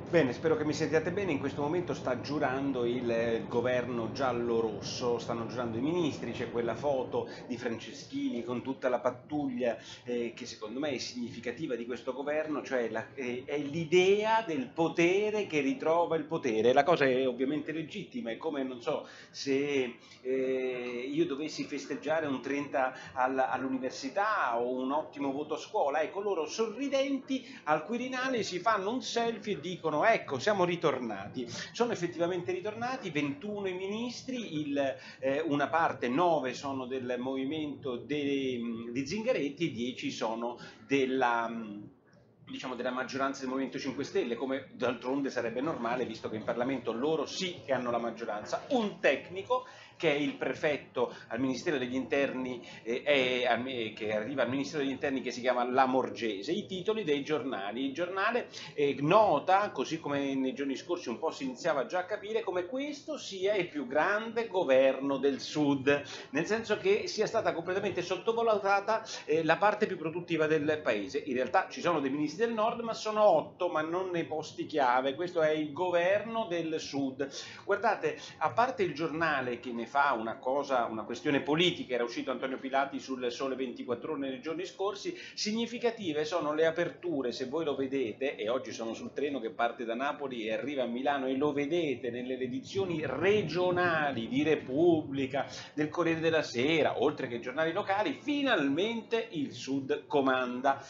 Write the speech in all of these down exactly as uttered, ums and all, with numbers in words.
Bene, spero che mi sentiate bene. In questo momento sta giurando il eh, governo giallo-rosso, stanno giurando i ministri, c'è quella foto di Franceschini con tutta la pattuglia eh, che secondo me è significativa di questo governo, cioè la- è, è l'idea del potere che ritrova il potere. La cosa è ovviamente legittima, è come, non so, se eh, io dovessi festeggiare un trenta all- all'università o un ottimo voto a scuola, ecco, loro sorridenti al Quirinale si fanno un selfie e dicono ecco siamo ritornati. Sono effettivamente ritornati, ventuno i ministri, il, eh, una parte, nove sono del movimento de, di Zingaretti e dieci sono della diciamo della maggioranza del Movimento cinque Stelle, come d'altronde sarebbe normale, visto che in Parlamento loro sì che hanno la maggioranza. Un tecnico che è il prefetto al Ministero degli Interni, eh, è, che arriva al Ministero degli Interni, che si chiama Lamorgese. I titoli dei giornali. Il giornale eh, nota, così come nei giorni scorsi un po' si iniziava già a capire, come questo sia il più grande governo del Sud, nel senso che sia stata completamente sottovalutata eh, la parte più produttiva del paese. In realtà ci sono dei ministri del Nord, ma sono otto, ma non nei posti chiave. Questo è il governo del Sud. Guardate, a parte il giornale che ne fa una cosa, una questione politica, era uscito Antonio Pilati sul Sole ventiquattro Ore nei giorni scorsi, significative sono le aperture, se voi lo vedete, e oggi sono sul treno che parte da Napoli e arriva a Milano e lo vedete nelle edizioni regionali di Repubblica, del Corriere della Sera, oltre che giornali locali, finalmente il Sud comanda.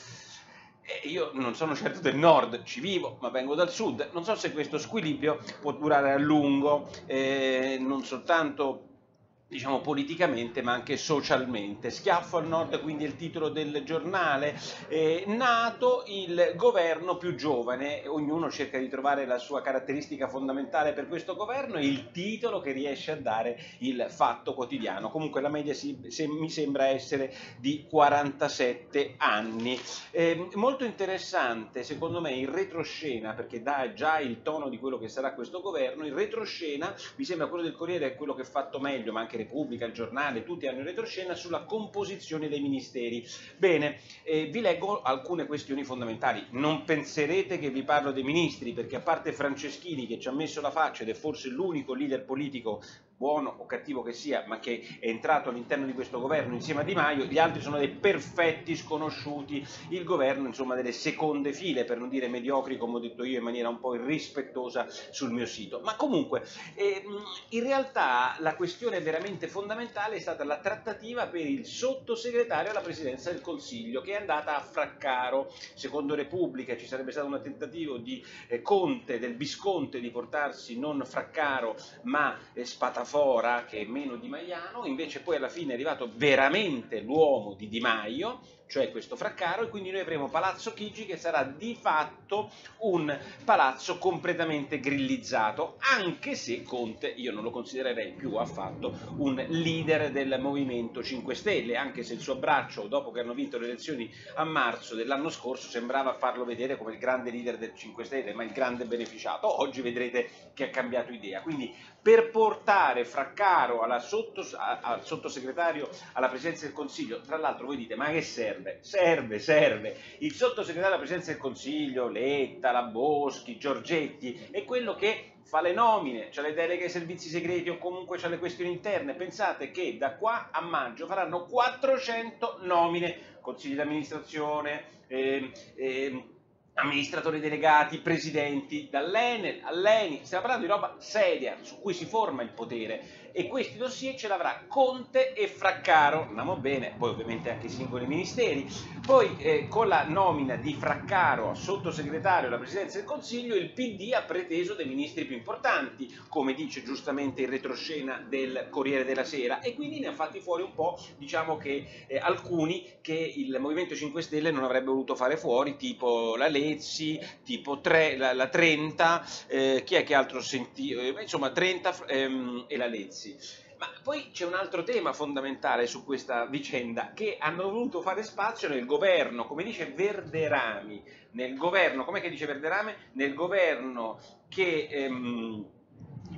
E io non sono certo del nord, ci vivo, ma vengo dal sud. Non so se questo squilibrio può durare a lungo, eh, non soltanto diciamo politicamente ma anche socialmente. Schiaffo al nord, quindi è il titolo del giornale. Eh, nato il governo più giovane, ognuno cerca di trovare la sua caratteristica fondamentale per questo governo e il titolo che riesce a dare il Fatto Quotidiano. Comunque la media si, se, mi sembra essere di quarantasette anni. Eh, molto interessante secondo me il retroscena, perché dà già il tono di quello che sarà questo governo. Il retroscena mi sembra quello del Corriere è quello che è fatto meglio, ma anche Repubblica, il giornale, tutti hanno il retroscena sulla composizione dei ministeri. Bene, eh, vi leggo alcune questioni fondamentali. Non penserete che vi parlo dei ministri, perché a parte Franceschini, che ci ha messo la faccia ed è forse l'unico leader politico, buono o cattivo che sia, ma che è entrato all'interno di questo governo insieme a Di Maio, gli altri sono dei perfetti sconosciuti. Il governo, insomma, delle seconde file, per non dire mediocri, come ho detto io in maniera un po' irrispettosa sul mio sito. Ma comunque, eh, in realtà la questione veramente fondamentale è stata la trattativa per il sottosegretario alla presidenza del Consiglio, che è andata a Fraccaro. Secondo Repubblica ci sarebbe stato un tentativo di eh, Conte, del Visconte, di portarsi non Fraccaro ma eh, Spatafora, che è meno di Maiano. Invece poi alla fine è arrivato veramente l'uomo di Di Maio, cioè questo Fraccaro, e quindi noi avremo Palazzo Chigi che sarà di fatto un palazzo completamente grillizzato, anche se Conte io non lo considererei più affatto un leader del Movimento cinque Stelle, anche se il suo abbraccio dopo che hanno vinto le elezioni a marzo dell'anno scorso sembrava farlo vedere come il grande leader del cinque Stelle, ma il grande beneficiato. Oggi vedrete che ha cambiato idea. Quindi per portare Fraccaro alla sottos- al sottosegretario alla presidenza del Consiglio, tra l'altro voi dite ma che serve? Serve, serve. Il sottosegretario alla presidenza del Consiglio, Letta, la Boschi, Giorgetti, è quello che fa le nomine, c'ha le deleghe ai servizi segreti o comunque c'ha le questioni interne. Pensate che da qua a maggio faranno quattrocento nomine, consigli di amministrazione, eh, eh, amministratori delegati, presidenti, dall'Enel all'Eni. Stiamo parlando di roba seria su cui si forma il potere, e questi dossier ce l'avrà Conte e Fraccaro, andiamo bene, poi ovviamente anche i singoli ministeri. Poi eh, con la nomina di Fraccaro a sottosegretario alla presidenza del Consiglio il P D ha preteso dei ministri più importanti, come dice giustamente il retroscena del Corriere della Sera, e quindi ne ha fatti fuori un po', diciamo che eh, alcuni che il Movimento cinque Stelle non avrebbe voluto fare fuori, tipo la Lezzi, tipo tre, la, la Trenta, eh, chi è che altro sentì, eh, insomma Trenta ehm, e la Lezzi. Ma poi c'è un altro tema fondamentale su questa vicenda, che hanno voluto fare spazio nel governo, come dice Verderami, nel governo, com'è che dice Verderame? Nel governo che... Ehm,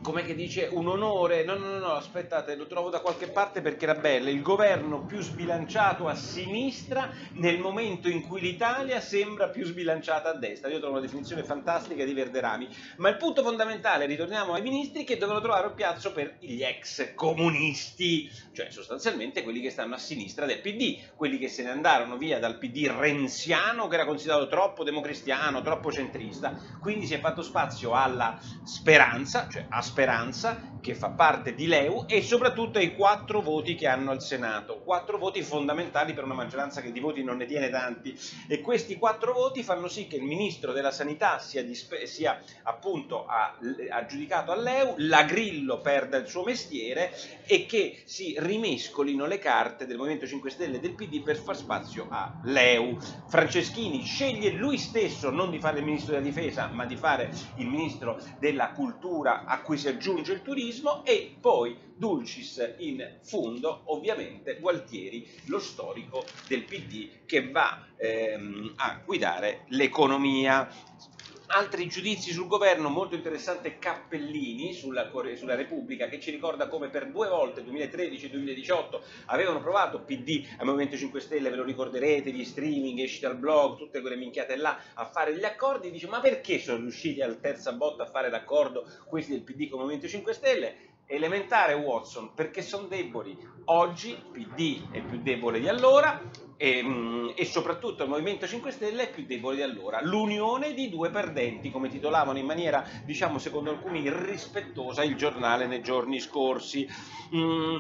com'è che dice, un onore, no, no, no, no, aspettate, lo trovo da qualche parte perché era bello, il governo più sbilanciato a sinistra nel momento in cui l'Italia sembra più sbilanciata a destra. Io trovo una definizione fantastica di Verderami, ma il punto fondamentale, ritorniamo ai ministri, che dovevano trovare un piazzo per gli ex comunisti, cioè sostanzialmente quelli che stanno a sinistra del P D, quelli che se ne andarono via dal P D renziano, che era considerato troppo democristiano, troppo centrista, quindi si è fatto spazio alla Speranza, cioè a Speranza, che fa parte di L E U, e soprattutto ai quattro voti che hanno al Senato, quattro voti fondamentali per una maggioranza che di voti non ne tiene tanti, e questi quattro voti fanno sì che il ministro della Sanità sia, sia appunto aggiudicato all'E U, la Grillo perda il suo mestiere e che si rimescolino le carte del Movimento cinque Stelle e del P D per far spazio all'E U. Franceschini sceglie lui stesso non di fare il ministro della Difesa, ma di fare il ministro della Cultura, a cui si aggiunge il turismo, e poi dulcis in fundo ovviamente Gualtieri, lo storico del P D, che va ehm, a guidare l'economia. Altri giudizi sul governo, molto interessante Cappellini sulla, sulla Repubblica, che ci ricorda come per due volte, duemilatredici e duemiladiciotto, avevano provato P D al Movimento cinque Stelle, ve lo ricorderete, gli streaming, esci dal blog, tutte quelle minchiate là, a fare gli accordi. Dice, ma perché sono riusciti al terza botta a fare l'accordo questi del P D con il Movimento cinque Stelle? Elementare, Watson, perché sono deboli. Oggi P D è più debole di allora, e, e soprattutto il Movimento cinque Stelle è più debole di allora. L'unione di due perdenti, come titolavano in maniera, diciamo, secondo alcuni irrispettosa il giornale nei giorni scorsi. Mm,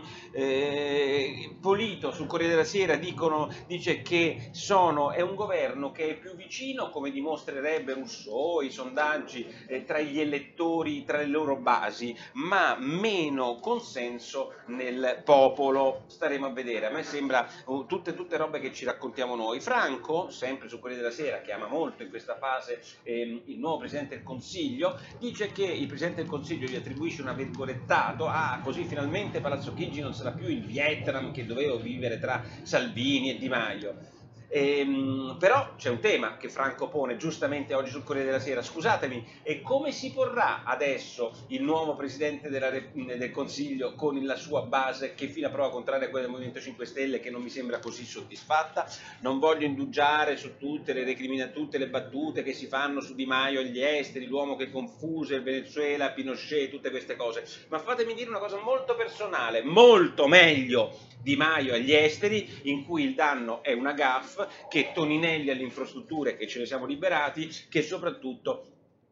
eh, Polito sul Corriere della Sera dicono, dice che sono, è un governo che è più vicino, come dimostrerebbe Rousseau, i sondaggi, eh, tra gli elettori, tra le loro basi, ma meno consenso nel popolo. Staremo a vedere. A me sembra uh, tutte, tutte robe che ci raccontiamo noi. Franco, sempre sul Corriere della Sera, che ama molto in questa fase ehm, il nuovo Presidente del Consiglio, dice che il Presidente del Consiglio gli attribuisce una virgolettato, ah, così finalmente Palazzo Chigi non sarà più il Vietnam che doveva vivere tra Salvini e Di Maio. Ehm, però c'è un tema che Franco pone giustamente oggi sul Corriere della Sera, scusatemi, e come si porrà adesso il nuovo Presidente della, del Consiglio con la sua base, che fino a prova contraria è quella del Movimento cinque Stelle, che non mi sembra così soddisfatta? Non voglio indugiare su tutte le recriminazioni, tutte le battute che si fanno su Di Maio agli esteri, l'uomo che confuse il Venezuela, Pinochet, tutte queste cose, ma fatemi dire una cosa molto personale: molto meglio Di Maio agli esteri, in cui il danno è una gaffe, che Toninelli alle infrastrutture, che ce ne siamo liberati, che soprattutto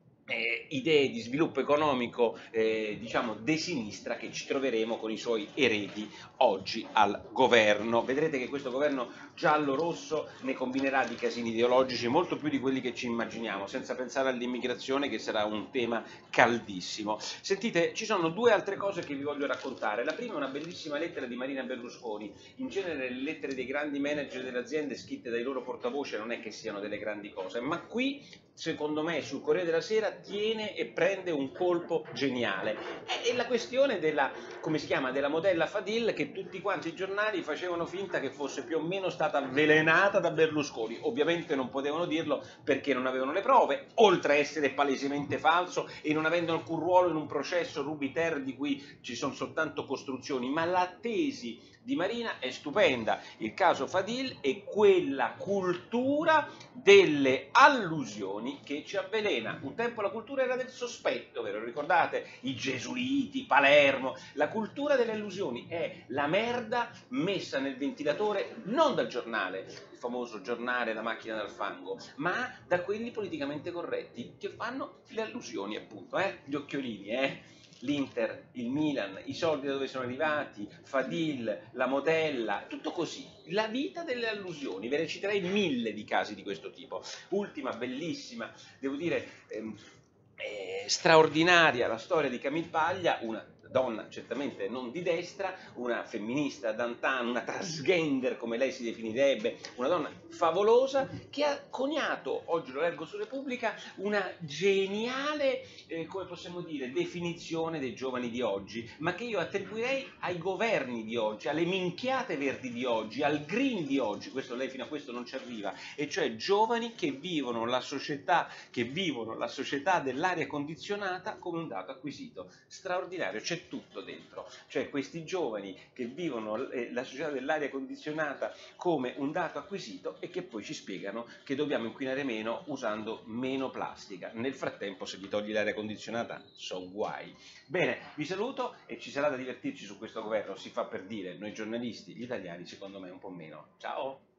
eh, idee di sviluppo economico eh, diciamo de sinistra, che ci troveremo con i suoi eredi oggi al governo. Vedrete che questo governo giallo-rosso ne combinerà di casini ideologici molto più di quelli che ci immaginiamo, senza pensare all'immigrazione, che sarà un tema caldissimo. Sentite, ci sono due altre cose che vi voglio raccontare. La prima è una bellissima lettera di Marina Berlusconi. In genere le lettere dei grandi manager delle aziende scritte dai loro portavoce non è che siano delle grandi cose, ma qui secondo me sul Corriere della Sera tiene e prende un colpo geniale. È la questione della, come si chiama, della modella Fadil, che tutti quanti i giornali facevano finta che fosse più o meno stata avvelenata da Berlusconi. Ovviamente non potevano dirlo perché non avevano le prove, oltre a essere palesemente falso e non avendo alcun ruolo in un processo Rubiter di cui ci sono soltanto costruzioni, ma la tesi di Marina è stupenda. Il caso Fadil è quella cultura delle allusioni che ci avvelena. Un tempo la cultura era del sospetto, ve lo ricordate? I gesuiti, Palermo. La cultura delle allusioni è la merda messa nel ventilatore non dal giornale, il famoso giornale La macchina dal fango, ma da quelli politicamente corretti che fanno le allusioni, appunto, eh? Gli occhiolini, eh? L'Inter, il Milan, i soldi da dove sono arrivati, Fadil, la modella, tutto così. La vita delle allusioni, ve ne citerei mille di casi di questo tipo. Ultima, bellissima, devo dire, ehm, eh, straordinaria, la storia di Camille Paglia, una donna certamente non di destra, una femminista d'antan, una transgender come lei si definirebbe, una donna favolosa che ha coniato, oggi lo leggo su Repubblica, una geniale, eh, come possiamo dire, definizione dei giovani di oggi, ma che io attribuirei ai governi di oggi, alle minchiate verdi di oggi, al green di oggi, questo lei fino a questo non ci arriva, e cioè giovani che vivono la società, che vivono la società dell'aria condizionata come un dato acquisito. Straordinario, c'è tutto dentro, cioè questi giovani che vivono la società dell'aria condizionata come un dato acquisito e che poi ci spiegano che dobbiamo inquinare meno usando meno plastica. Nel frattempo, se gli togli l'aria condizionata, so guai. Bene, vi saluto e ci sarà da divertirci su questo governo, si fa per dire, noi giornalisti, gli italiani secondo me un po' meno. Ciao!